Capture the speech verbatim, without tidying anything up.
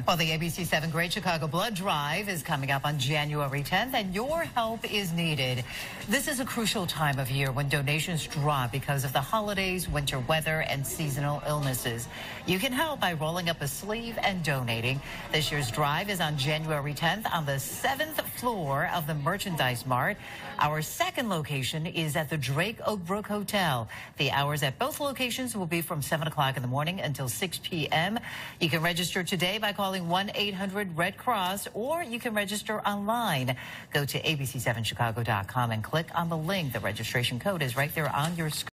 Well, the A B C seven Great Chicago Blood Drive is coming up on January tenth, and your help is needed. This is a crucial time of year when donations drop because of the holidays, winter weather, and seasonal illnesses. You can help by rolling up a sleeve and donating. This year's drive is on January tenth on the seventh floor of the Merchandise Mart. Our second location is at the Drake Oakbrook Hotel. The hours at both locations will be from seven o'clock in the morning until six p m You can register today by calling one eight hundred red cross, or you can register online. Go to A B C seven chicago dot com and click on the link. The registration code is right there on your screen.